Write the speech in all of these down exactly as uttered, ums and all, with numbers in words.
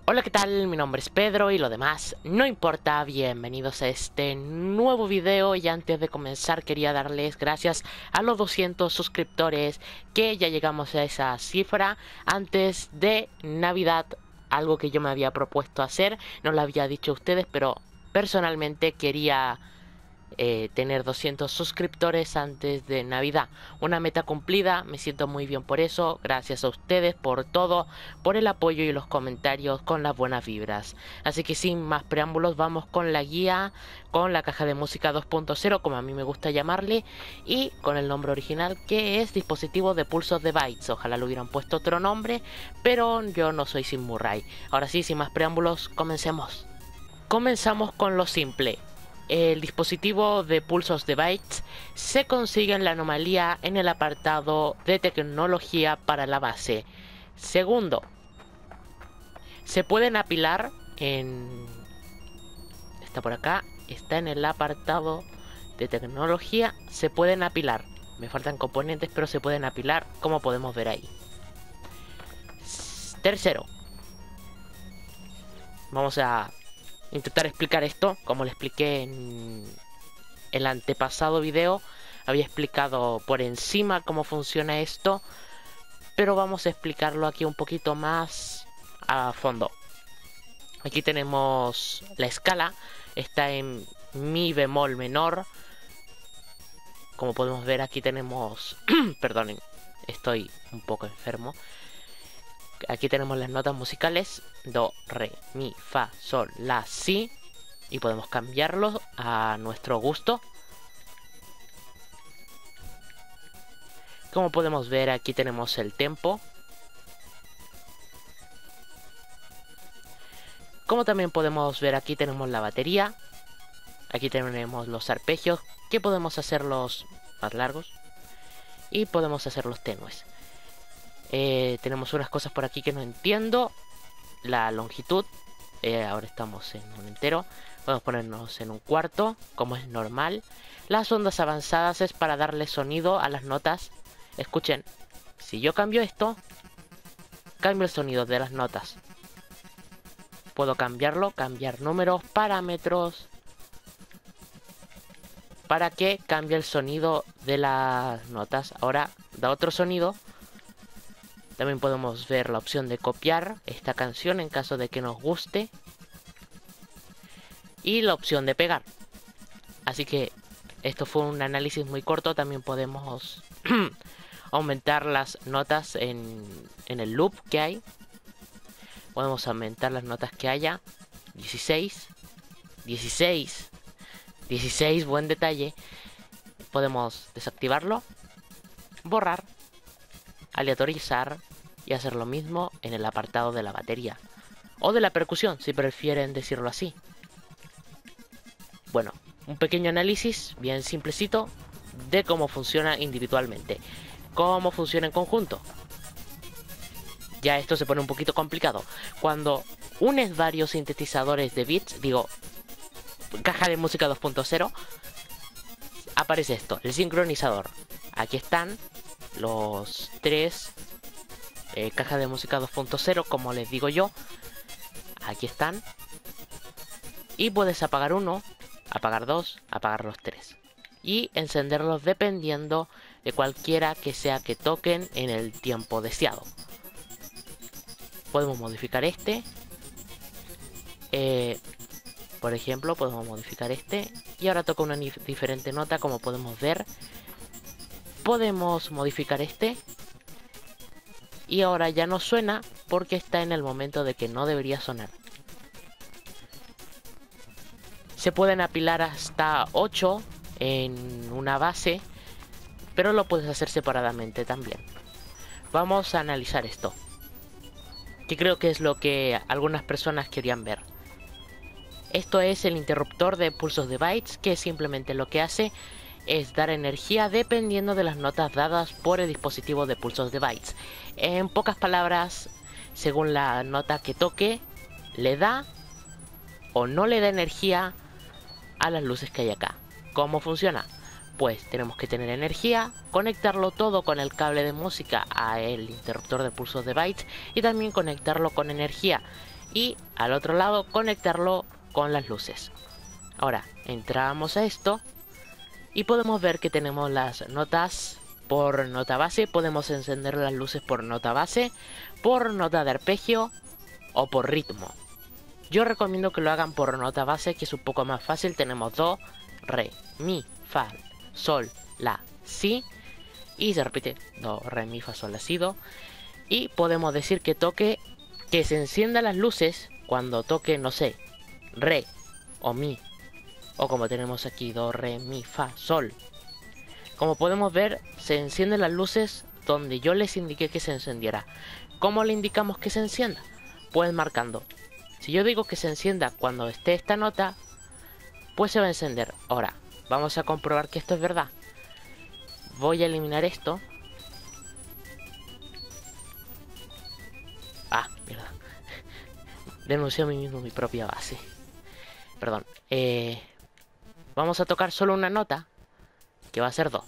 Hola, ¿qué tal? Mi nombre es Pedro y lo demás no importa. Bienvenidos a este nuevo video y antes de comenzar quería darles gracias a los doscientos suscriptores, que ya llegamos a esa cifra antes de Navidad, algo que yo me había propuesto hacer, no lo había dicho a ustedes, pero personalmente quería Eh, tener doscientos suscriptores antes de Navidad. Una meta cumplida, me siento muy bien por eso. Gracias a ustedes por todo, por el apoyo y los comentarios con las buenas vibras. Así que sin más preámbulos, vamos con la guía, con la caja de música dos punto cero, como a mí me gusta llamarle, y con el nombre original, que es dispositivo de pulsos de bytes. Ojalá le hubieran puesto otro nombre, pero yo no soy Sim Murray. Ahora sí, sin más preámbulos, comencemos. Comenzamos con lo simple. El dispositivo de pulsos de bytes se consigue en la anomalía en el apartado de tecnología para la base. Segundo, se pueden apilar en... está por acá, está en el apartado de tecnología, se pueden apilar. Me faltan componentes, pero se pueden apilar, como podemos ver ahí. Tercero, vamos a intentar explicar esto, como le expliqué en el antepasado video. Había explicado por encima cómo funciona esto, pero vamos a explicarlo aquí un poquito más a fondo. Aquí tenemos la escala, está en mi bemol menor. Como podemos ver, aquí tenemos perdonen, estoy un poco enfermo. Aquí tenemos las notas musicales: do, re, mi, fa, sol, la, si, y podemos cambiarlo a nuestro gusto. Como podemos ver, aquí tenemos el tempo. Como también podemos ver, aquí tenemos la batería. Aquí tenemos los arpegios, que podemos hacerlos más largos y podemos hacerlos tenues. Eh, tenemos unas cosas por aquí que no entiendo. La longitud, eh, ahora estamos en un entero. Podemos ponernos en un cuarto, como es normal. Las ondas avanzadas es para darle sonido a las notas. Escuchen, si yo cambio esto, cambio el sonido de las notas. Puedo cambiarlo, cambiar números, parámetros, para que cambie el sonido de las notas. Ahora da otro sonido. También podemos ver la opción de copiar esta canción en caso de que nos guste. Y la opción de pegar. Así que esto fue un análisis muy corto. También podemos aumentar las notas en, en el loop que hay. Podemos aumentar las notas que haya. dieciséis. dieciséis. dieciséis, buen detalle. Podemos desactivarlo. Borrar. Aleatorizar y hacer lo mismo en el apartado de la batería o de la percusión, si prefieren decirlo así. Bueno, un pequeño análisis bien simplecito de cómo funciona individualmente. Cómo funciona en conjunto. Ya esto se pone un poquito complicado. Cuando unes varios sintetizadores de bits, digo, caja de música dos punto cero, aparece esto, el sincronizador. Aquí están los tres eh, cajas de música dos punto cero, como les digo yo. Aquí están. Y puedes apagar uno, apagar dos, apagar los tres. Y encenderlos dependiendo de cualquiera que sea que toquen en el tiempo deseado. Podemos modificar este. Eh, por ejemplo, podemos modificar este. Y ahora toca una diferente nota, como podemos ver. Podemos modificar este. Y ahora ya no suena porque está en el momento de que no debería sonar. Se pueden apilar hasta ocho en una base, pero lo puedes hacer separadamente también. Vamos a analizar esto, que creo que es lo que algunas personas querían ver. Esto es el interruptor de pulsos de bytes, que simplemente lo que hace es dar energía dependiendo de las notas dadas por el dispositivo de pulsos de bytes. En pocas palabras, según la nota que toque, le da o no le da energía a las luces que hay acá. ¿Cómo funciona? Pues tenemos que tener energía, conectarlo todo con el cable de música a el interruptor de pulsos de bytes y también conectarlo con energía. y al otro lado conectarlo con las luces. Ahora entramos a esto y podemos ver que tenemos las notas por nota base. Podemos encender las luces por nota base, por nota de arpegio o por ritmo. Yo recomiendo que lo hagan por nota base, que es un poco más fácil. Tenemos do, re, mi, fa, sol, la, si, y se repite do, re, mi, fa, sol, la, si, do. Y podemos decir que toque, que se enciendan las luces cuando toque, no sé, re o mi, o como tenemos aquí do, re, mi, fa, sol. Como podemos ver, se encienden las luces donde yo les indiqué que se encendiera. ¿Cómo le indicamos que se encienda? Pues marcando. Si yo digo que se encienda cuando esté esta nota, pues se va a encender. Ahora, vamos a comprobar que esto es verdad. Voy a eliminar esto. Ah, mierda. Denuncié a mí mismo mi propia base. Perdón. Eh, vamos a tocar solo una nota, que va a ser do.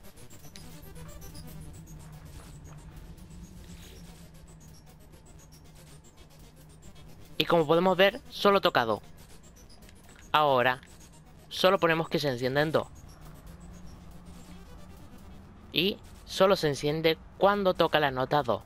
Y como podemos ver, solo toca do. Ahora, solo ponemos que se encienda en do. Y solo se enciende cuando toca la nota do.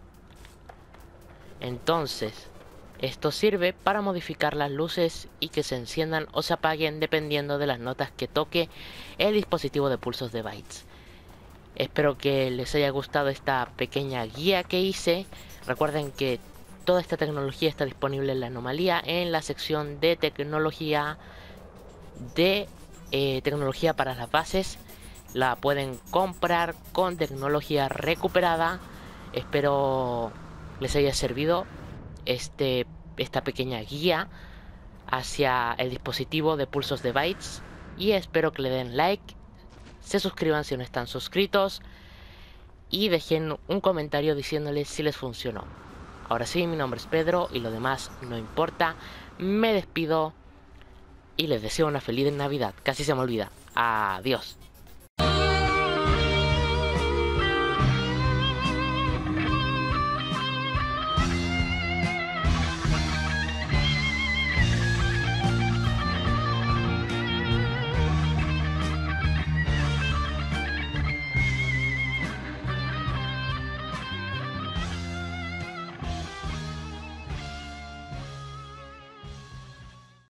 Entonces, esto sirve para modificar las luces y que se enciendan o se apaguen dependiendo de las notas que toque el dispositivo de pulsos de bytes. Espero que les haya gustado esta pequeña guía que hice. Recuerden que toda esta tecnología está disponible en la anomalía, en la sección de tecnología de eh, tecnología para las bases. La pueden comprar con tecnología recuperada. Espero les haya servido este, esta pequeña guía hacia el dispositivo de pulsos de bytes. Y espero que le den like, se suscriban si no están suscritos y dejen un comentario diciéndoles si les funcionó. Ahora sí, mi nombre es Pedro y lo demás no importa. Me despido y les deseo una feliz Navidad. Casi se me olvida. Adiós.